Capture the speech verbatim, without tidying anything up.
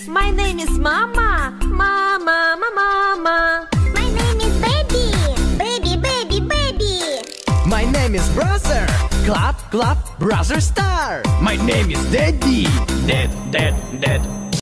My name is Mama. Mama, mama, mama. My name is Baby. Baby, baby, baby. My name is Brother. Clap, clap, Brother Star. My name is Daddy. Dad, dad, dad.